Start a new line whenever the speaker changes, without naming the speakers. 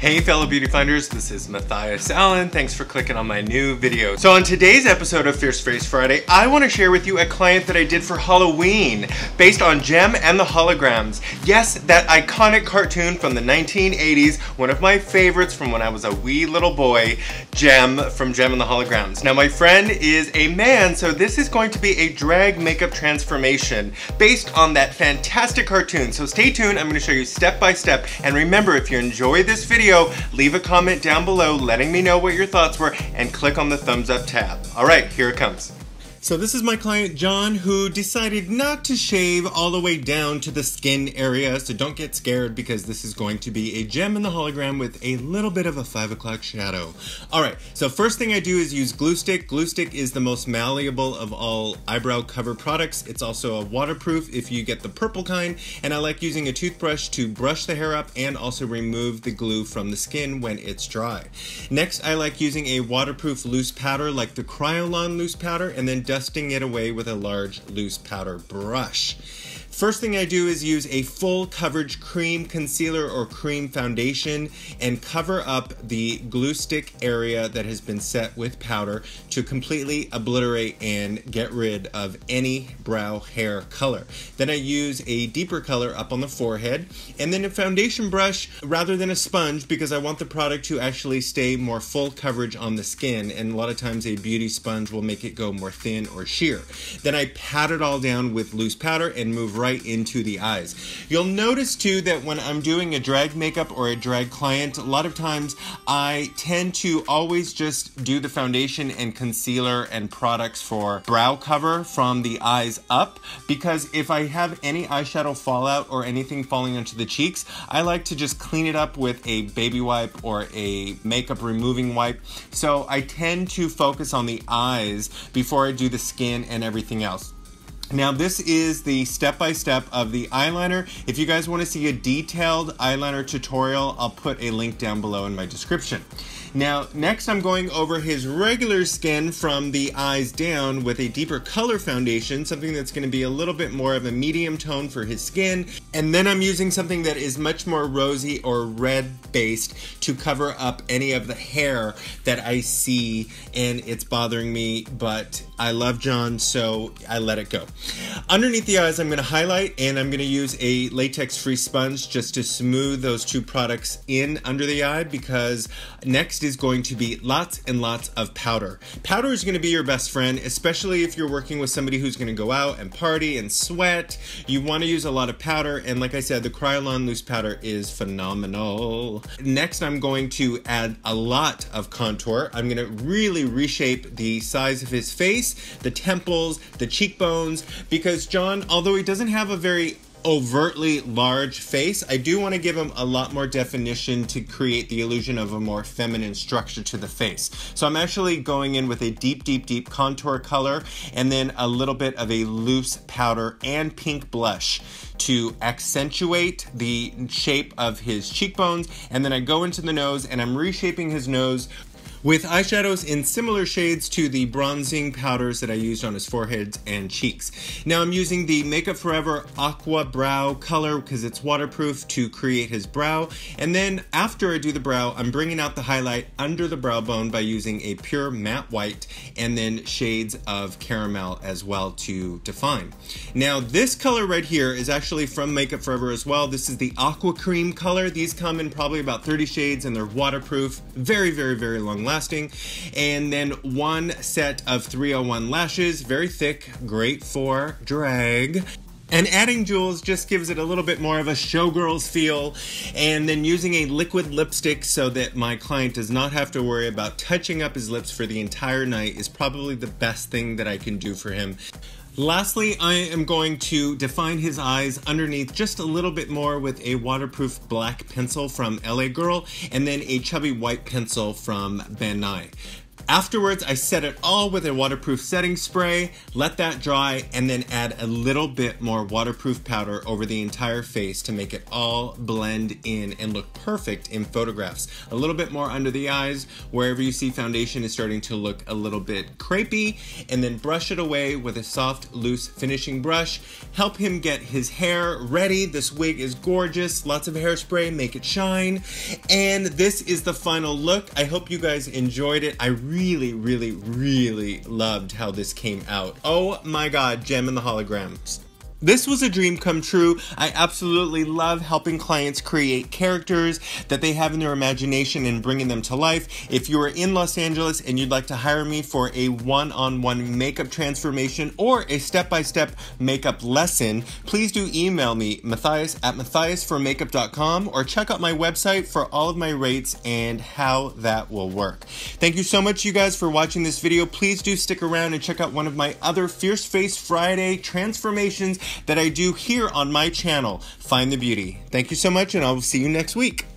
Hey fellow beauty finders, this is Matthias Allen. Thanks for clicking on my new video. So on today's episode of Fierce Face Friday, I want to share with you a client that I did for Halloween based on Jem and the Holograms. Yes, that iconic cartoon from the 1980s, one of my favorites from when I was a wee little boy, Jem from Jem and the Holograms. Now my friend is a man, so this is going to be a drag makeup transformation based on that fantastic cartoon. So stay tuned, I'm going to show you step by step, and remember, if you enjoy this video, leave a comment down below letting me know what your thoughts were and click on the thumbs up tab. Alright, here it comes. So this is my client John, who decided not to shave all the way down to the skin area, so don't get scared because this is going to be a Jem and the Hologram with a little bit of a 5 o'clock shadow. Alright, so first thing I do is use glue stick. Glue stick is the most malleable of all eyebrow cover products. It's also a waterproof if you get the purple kind, and I like using a toothbrush to brush the hair up and also remove the glue from the skin when it's dry. Next, I like using a waterproof loose powder like the Kryolan loose powder, and then dusting it away with a large loose powder brush. First thing I do is use a full coverage cream concealer or cream foundation and cover up the glue stick area that has been set with powder to completely obliterate and get rid of any brow hair color. Then I use a deeper color up on the forehead, and then a foundation brush rather than a sponge because I want the product to actually stay more full coverage on the skin, and a lot of times a beauty sponge will make it go more thin or sheer. Then I pat it all down with loose powder and move right into the eyes. You'll notice too that when I'm doing a drag makeup or a drag client, a lot of times I tend to always just do the foundation and concealer and products for brow cover from the eyes up, because if I have any eyeshadow fallout or anything falling onto the cheeks, I like to just clean it up with a baby wipe or a makeup removing wipe. So I tend to focus on the eyes before I do the skin and everything else. Now this is the step-by-step of the eyeliner. If you guys want to see a detailed eyeliner tutorial, I'll put a link down below in my description. Now, next I'm going over his regular skin from the eyes down with a deeper color foundation, something that's going to be a little bit more of a medium tone for his skin. And then I'm using something that is much more rosy or red based to cover up any of the hair that I see and it's bothering me, but I love John, so I let it go. Underneath the eyes, I'm going to highlight, and I'm going to use a latex-free sponge just to smooth those two products in under the eye, because next is going to be lots and lots of powder. Powder is going to be your best friend, especially if you're working with somebody who's going to go out and party and sweat. You want to use a lot of powder, and like I said, the Kryolan loose powder is phenomenal. Next, I'm going to add a lot of contour. I'm going to really reshape the size of his face, the temples, the cheekbones, because John, although he doesn't have a very overtly large face, I do want to give him a lot more definition to create the illusion of a more feminine structure to the face. So I'm actually going in with a deep contour color and then a little bit of a loose powder and pink blush to accentuate the shape of his cheekbones. And then I go into the nose and I'm reshaping his nose with eyeshadows in similar shades to the bronzing powders that I used on his forehead and cheeks. Now I'm using the Makeup Forever Aqua Brow color because it's waterproof to create his brow. And then after I do the brow, I'm bringing out the highlight under the brow bone by using a pure matte white and then shades of caramel as well to define. Now this color right here is actually from Makeup Forever as well. This is the Aqua Cream color. These come in probably about 30 shades and they're waterproof, very long lasting. And then one set of 301 lashes, very thick, great for drag. And adding jewels just gives it a little bit more of a showgirls feel. And then using a liquid lipstick so that my client does not have to worry about touching up his lips for the entire night is probably the best thing that I can do for him. Lastly, I am going to define his eyes underneath just a little bit more with a waterproof black pencil from LA Girl and then a chubby white pencil from Ben Nye. Afterwards, I set it all with a waterproof setting spray, let that dry, and then add a little bit more waterproof powder over the entire face to make it all blend in and look perfect in photographs. A little bit more under the eyes, wherever you see foundation is starting to look a little bit crepey, and then brush it away with a soft, loose finishing brush. Help him get his hair ready. This wig is gorgeous. Lots of hairspray, make it shine. And this is the final look. I hope you guys enjoyed it. I really, really, really loved how this came out. Oh my God, Jem and the Holograms. This was a dream come true. I absolutely love helping clients create characters that they have in their imagination and bringing them to life. If you are in Los Angeles and you'd like to hire me for a one-on-one makeup transformation or a step-by-step makeup lesson, please do email me, Matthias@matthiasformakeup.com, or check out my website for all of my rates and how that will work. Thank you so much, you guys, for watching this video. Please do stick around and check out one of my other Fierce Face Friday transformations that I do here on my channel, Find the Beauty. Thank you so much, and I will see you next week.